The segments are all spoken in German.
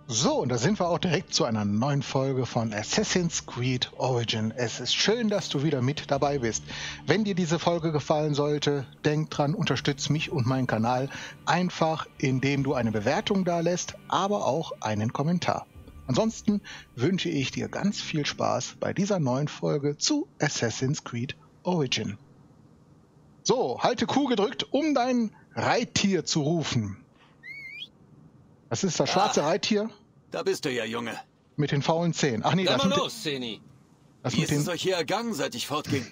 So, und da sind wir auch direkt zu einer neuen Folge von Assassin's Creed Origin. Es ist schön, dass du wieder mit dabei bist. Wenn dir diese Folge gefallen sollte, denk dran, unterstütz mich und meinen Kanal einfach, indem du eine Bewertung dalässt, aber auch einen Kommentar. Ansonsten wünsche ich dir ganz viel Spaß bei dieser neuen Folge zu Assassin's Creed Origin. So, halte Q gedrückt, um dein Reittier zu rufen. Das ist das schwarze Reittier. Da bist du ja, Junge. Mit den faulen Zähnen. Ach nee, Dann das mal mit los, Zeni. das Wie mit ist es den... euch hier ergangen, seit ich fortging?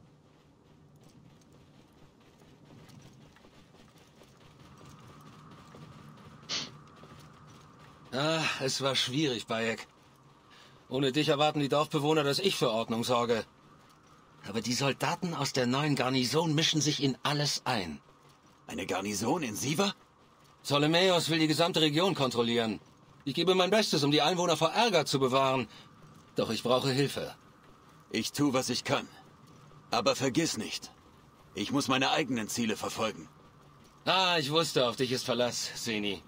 Es war schwierig, Bayek. Ohne dich erwarten die Dorfbewohner, dass ich für Ordnung sorge. Aber die Soldaten aus der neuen Garnison mischen sich in alles ein. Eine Garnison in Siva? Ptolemäus will die gesamte Region kontrollieren. Ich gebe mein Bestes, um die Einwohner vor Ärger zu bewahren. Doch ich brauche Hilfe. Ich tue, was ich kann. Aber vergiss nicht, ich muss meine eigenen Ziele verfolgen. Ich wusste, auf dich ist Verlass, Zeni.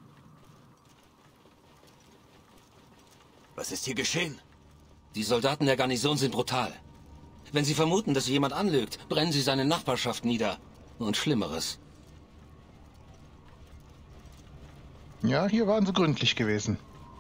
Was ist hier geschehen? Die Soldaten der Garnison sind brutal. Wenn sie vermuten, dass jemand anlügt, brennen sie seine Nachbarschaft nieder. Und Schlimmeres. Ja, hier waren sie gründlich gewesen.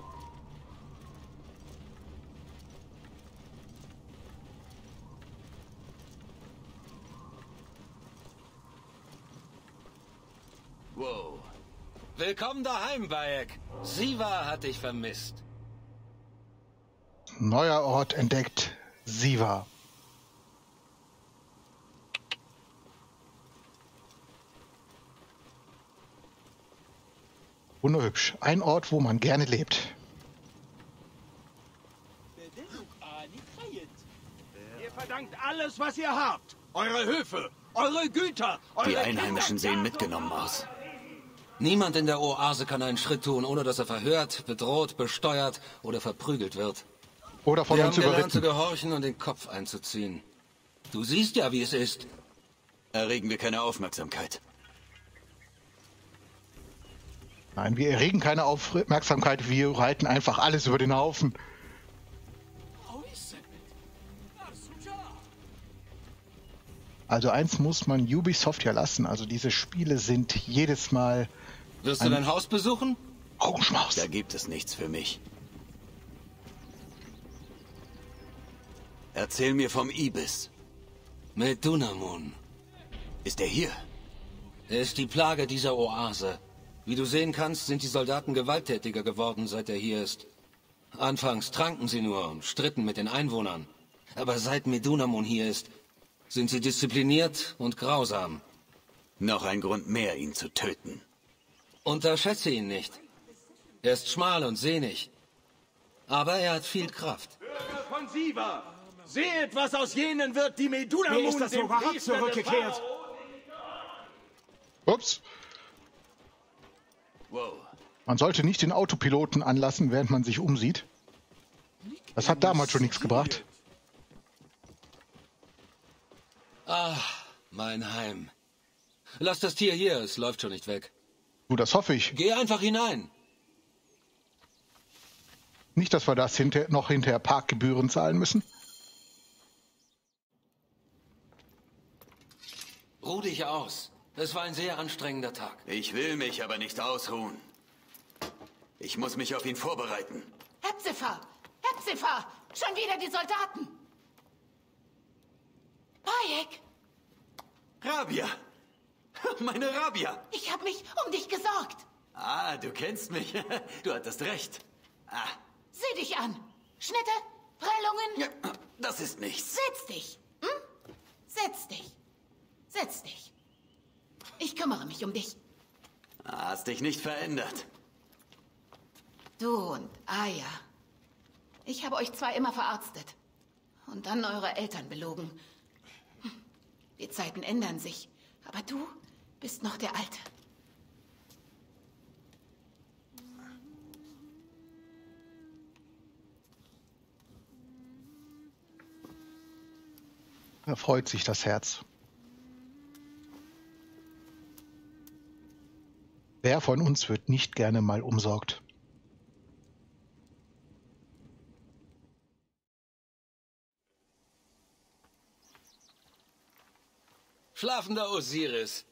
Wow. Willkommen daheim, Bayek. Siva hat dich vermisst. Neuer Ort entdeckt. Siva. Wunderhübsch. Ein Ort, wo man gerne lebt. Ihr verdankt alles, was ihr habt. Eure Höfe, eure Güter, eure Die Einheimischen Kinder. sehen mitgenommen aus. Niemand in der Oase kann einen Schritt tun, ohne dass er verhört, bedroht, besteuert oder verprügelt wird. Oder von Wir uns haben gelernt zu überritten. gehorchen und den Kopf einzuziehen. Du siehst ja, wie es ist. Erregen wir keine Aufmerksamkeit. Nein, wir erregen keine Aufmerksamkeit. Wir reiten einfach alles über den Haufen. Also eins muss man Ubisoft ja lassen. Also diese Spiele sind jedes Mal Wirst du dein Haus besuchen? Augenschmaus. Da gibt es nichts für mich. Erzähl mir vom Ibis. Medunamun. Ist er hier? Er ist die Plage dieser Oase. Wie du sehen kannst, sind die Soldaten gewalttätiger geworden, seit er hier ist. Anfangs tranken sie nur und stritten mit den Einwohnern. Aber seit Medunamun hier ist, sind sie diszipliniert und grausam. Noch ein Grund mehr, ihn zu töten. Unterschätze ihn nicht. Er ist schmal und sehnig. Aber er hat viel Kraft. Bürger von Siva, seht, was aus jenen wird, die Medunamun Wer ist das dem überhaupt Priester des zurückgekehrt? Pharao- Ups. Wow. Man sollte nicht den Autopiloten anlassen, während man sich umsieht. Das hat damals schon nichts gebracht. Mein Heim. Lass das Tier hier, es läuft schon nicht weg. Du, das hoffe ich. Geh einfach hinein. Nicht, dass wir das hinterher Parkgebühren zahlen müssen. Ruh dich aus. Es war ein sehr anstrengender Tag. Ich will mich aber nicht ausruhen. Ich muss mich auf ihn vorbereiten. Hepzibah! Hepzibah! Schon wieder die Soldaten! Bayek, Rabia! Meine Rabia! ich habe mich um dich gesorgt. Ah, du kennst mich. Du hattest recht. Sieh dich an. Schnitte, Prellungen. Ja, das ist nichts. Setz dich. Hm? Setz dich. Setz dich. Ich kümmere mich um dich. Hast dich nicht verändert. Du und Aya. Ich habe euch zwei immer verarztet. Und dann eure Eltern belogen. Die Zeiten ändern sich. Aber du bist noch der Alte. Da freut sich das Herz. Wer von uns wird nicht gerne mal umsorgt? Schlafender Osiris.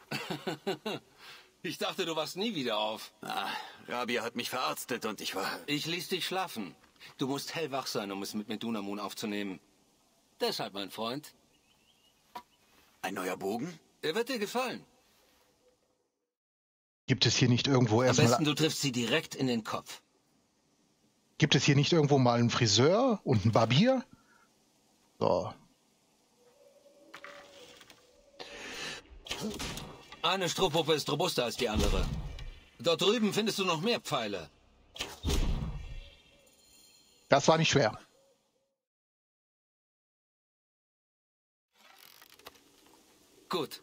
Ich dachte, du wachst nie wieder auf. Ah, Rabia hat mich verarztet und ich war... Ich ließ dich schlafen. Du musst hellwach sein, um es mit Medunamun aufzunehmen. Deshalb, mein Freund. Ein neuer Bogen? Er wird dir gefallen. Gibt es hier nicht irgendwo Am erstmal... besten, du triffst sie direkt in den Kopf. Gibt es hier nicht irgendwo mal einen Friseur und einen Barbier? So. Eine Strohpuppe ist robuster als die andere. Dort drüben findest du noch mehr Pfeile. Das war nicht schwer. Gut.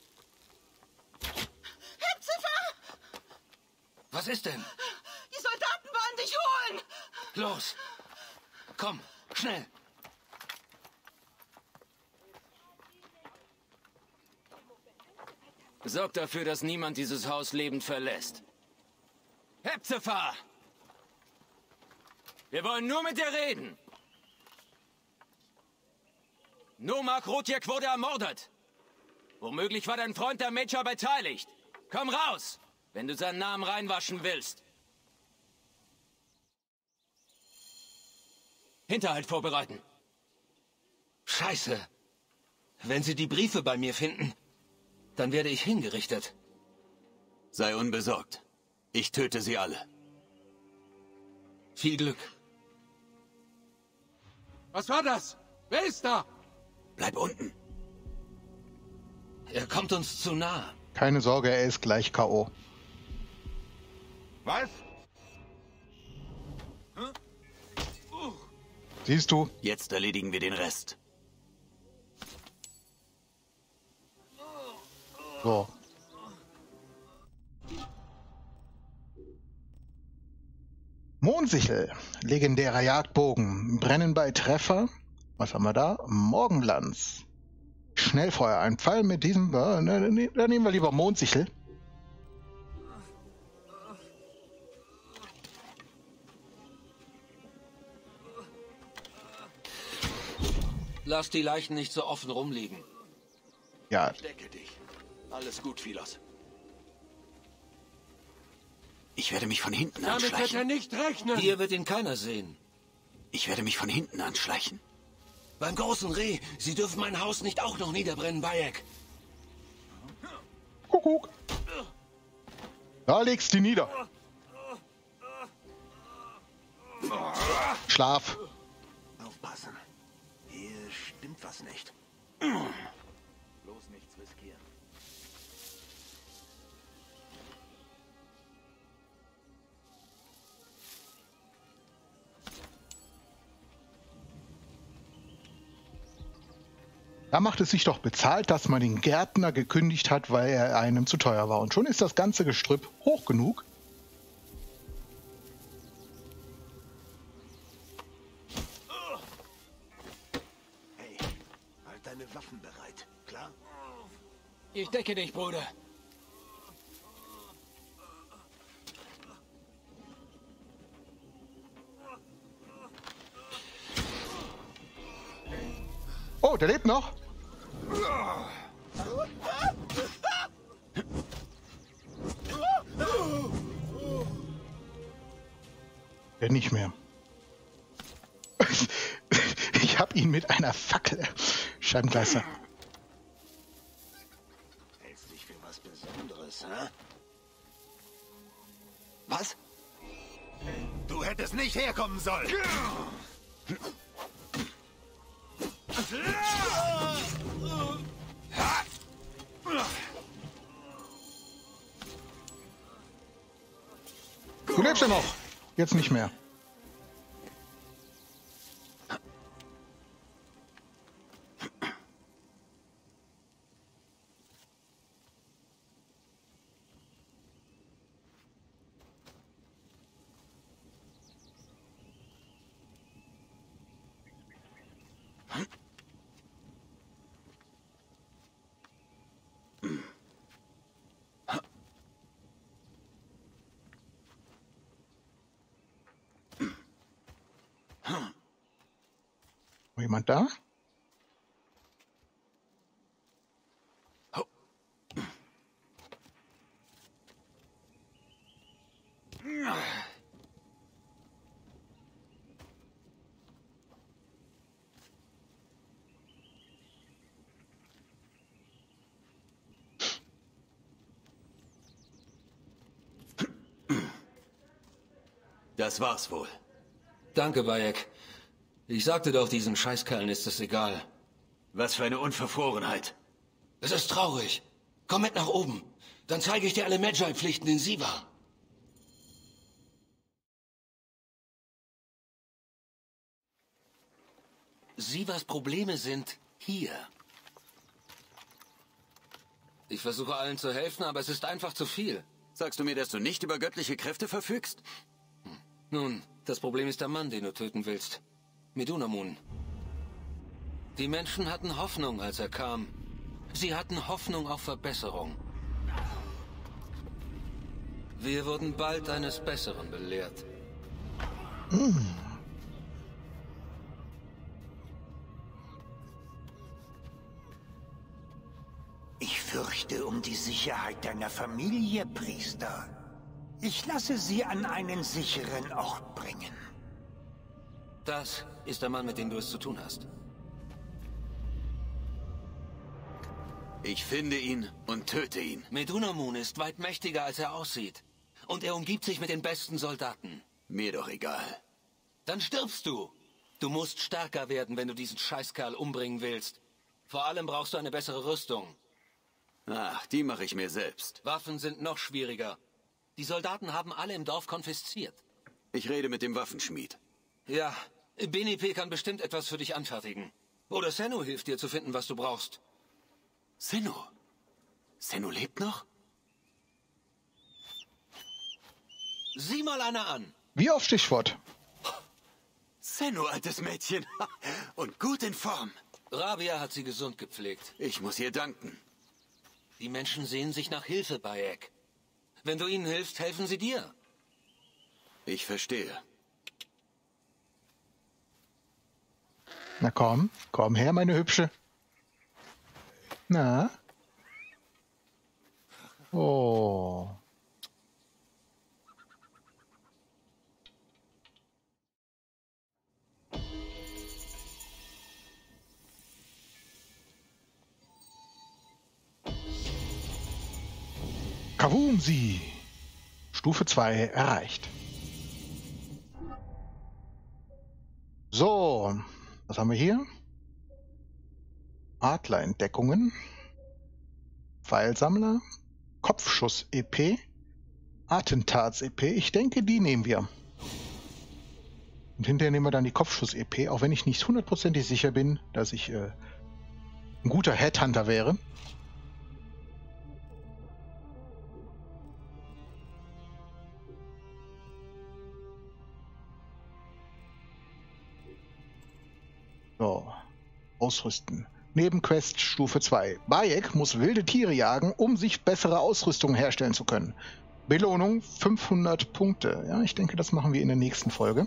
Hepzibah! Was ist denn? Die Soldaten wollen dich holen! Los! Komm, schnell! Sorg dafür, dass niemand dieses Haus lebend verlässt. Hepzibah! Wir wollen nur mit dir reden. Nomak Rotjek wurde ermordet. Womöglich war dein Freund der Major beteiligt. Komm raus, wenn du seinen Namen reinwaschen willst. Hinterhalt vorbereiten. Scheiße! Wenn sie die Briefe bei mir finden, dann werde ich hingerichtet. Sei unbesorgt. Ich töte sie alle. Viel Glück. Was war das? Wer ist da? Bleib unten. Er kommt uns zu nah. Keine Sorge, er ist gleich K.O. Was? Siehst du? Jetzt erledigen wir den Rest. So. Mondsichel, legendärer Jagdbogen, brennen bei Treffer. Was haben wir da? Morgenlanz. Schnellfeuer, ein Pfeil mit diesem... da nehmen wir lieber Mondsichel. Lass die Leichen nicht so offen rumliegen. Ja, Decke dich. Alles gut, Philos. Ich werde mich von hinten Damit wird er anschleichen. nicht rechnen. Hier wird ihn keiner sehen. Ich werde mich von hinten anschleichen. Beim großen Reh, Sie dürfen mein Haus nicht auch noch niederbrennen, Bayek. Kuckuck. Da legst du nieder. Schlaf. Aufpassen. Hier stimmt was nicht. Bloß nichts riskieren. Da macht es sich doch bezahlt, dass man den Gärtner gekündigt hat, weil er einem zu teuer war. Und schon ist das ganze Gestrüpp hoch genug. Hey, halt deine Waffen bereit, klar? Ich decke dich, Bruder. Oh, der lebt noch. Der nicht mehr. Ich hab ihn mit einer Fackel. Scheibenkleister. Hältst dich für was Besonderes, hä? Was? Du hättest nicht herkommen sollen. Du lebst ja noch. Jetzt nicht mehr. Jemand da? Das war's wohl. Danke, Bayek. Ich sagte doch, diesen Scheißkerlen ist es egal. Was für eine Unverfrorenheit. Es ist traurig. Komm mit nach oben. Dann zeige ich dir alle Magi-Pflichten in Siva. Sivas Probleme sind hier. Ich versuche allen zu helfen, aber es ist einfach zu viel. Sagst du mir, dass du nicht über göttliche Kräfte verfügst? Nun, das Problem ist der Mann, den du töten willst. Medunamun. Die Menschen hatten Hoffnung, als er kam. Sie hatten Hoffnung auf Verbesserung. Wir wurden bald eines Besseren belehrt. Ich fürchte um die Sicherheit deiner Familie, Priester. Ich lasse sie an einen sicheren Ort bringen. Das ist der Mann, mit dem du es zu tun hast. Ich finde ihn und töte ihn. Medunamun ist weit mächtiger, als er aussieht. Und er umgibt sich mit den besten Soldaten. Mir doch egal. Dann stirbst du. Du musst stärker werden, wenn du diesen Scheißkerl umbringen willst. Vor allem brauchst du eine bessere Rüstung. Ach, die mache ich mir selbst. Waffen sind noch schwieriger. Die Soldaten haben alle im Dorf konfisziert. Ich rede mit dem Waffenschmied. Ja, Benipe kann bestimmt etwas für dich anfertigen. Oder Sennu hilft dir zu finden, was du brauchst. Sennu? Sennu lebt noch? Sieh mal einer an. Wie auf Stichwort. Sennu, altes Mädchen. Und gut in Form. Rabia hat sie gesund gepflegt. Ich muss ihr danken. Die Menschen sehen sich nach Hilfe, Bayek. Wenn du ihnen hilfst, helfen sie dir. Ich verstehe. Na komm, komm her, meine Hübsche. Na? Oh. Kavumsi. Stufe 2 erreicht. So, was haben wir hier? Adlerentdeckungen, Pfeilsammler, Kopfschuss-EP, Attentats-EP. Ich denke, die nehmen wir. Und hinterher nehmen wir dann die Kopfschuss-EP, auch wenn ich nicht hundertprozentig sicher bin, dass ich ein guter Headhunter wäre. So, ausrüsten. Nebenquest Stufe 2. Bayek muss wilde Tiere jagen, um sich bessere Ausrüstung herstellen zu können. Belohnung 500 Punkte. Ja, ich denke, das machen wir in der nächsten Folge.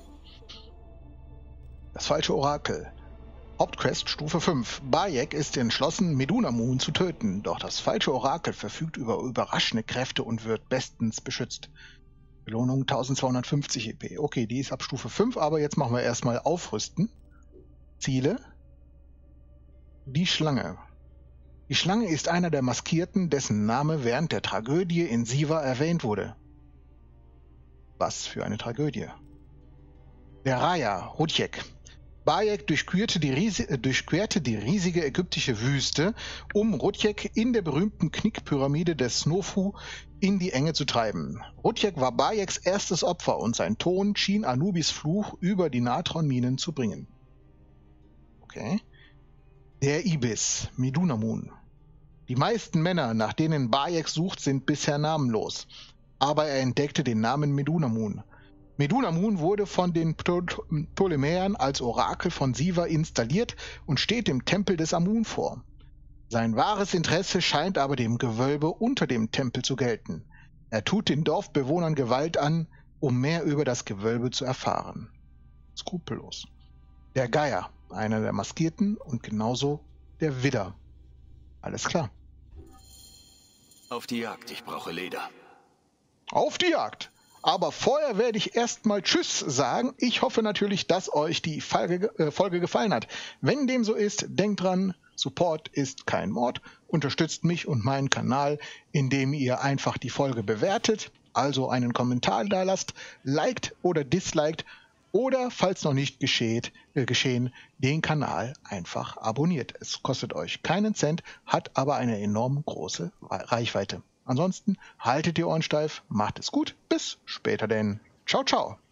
Das falsche Orakel. Hauptquest Stufe 5. Bayek ist entschlossen, Medunamun zu töten, doch das falsche Orakel verfügt über überraschende Kräfte und wird bestens beschützt. Belohnung 1250 EP. Okay, die ist ab Stufe 5, aber jetzt machen wir erstmal Aufrüsten. Ziele. Die Schlange. Die Schlange ist einer der Maskierten, dessen Name während der Tragödie in Siva erwähnt wurde. Was für eine Tragödie. Der Raya, Rudjek. Bayek durchquerte die riesige ägyptische Wüste, um Rudjek in der berühmten Knickpyramide des Snofu in die Enge zu treiben. Rudjek war Bayeks erstes Opfer und sein Ton schien Anubis Fluch über die Natron-Minen zu bringen. Okay. Der Ibis, Medunamun. Die meisten Männer, nach denen Bayek sucht, sind bisher namenlos. Aber er entdeckte den Namen Medunamun. Medunamun wurde von den Ptolemäern als Orakel von Siva installiert und steht im Tempel des Amun vor. Sein wahres Interesse scheint aber dem Gewölbe unter dem Tempel zu gelten. Er tut den Dorfbewohnern Gewalt an, um mehr über das Gewölbe zu erfahren. Skrupellos. Der Geier, einer der Maskierten und genauso der Widder. Alles klar. Auf die Jagd, ich brauche Leder. Auf die Jagd! Aber vorher werde ich erstmal Tschüss sagen. Ich hoffe natürlich, dass euch die Folge gefallen hat. Wenn dem so ist, denkt dran, Support ist kein Mord. Unterstützt mich und meinen Kanal, indem ihr einfach die Folge bewertet also einen Kommentar da lasst, liked oder disliked oder, falls noch nicht geschehen, den Kanal einfach abonniert. Es kostet euch keinen Cent, hat aber eine enorm große Reichweite. Ansonsten haltet die Ohren steif, macht es gut, bis später denn. Ciao, ciao.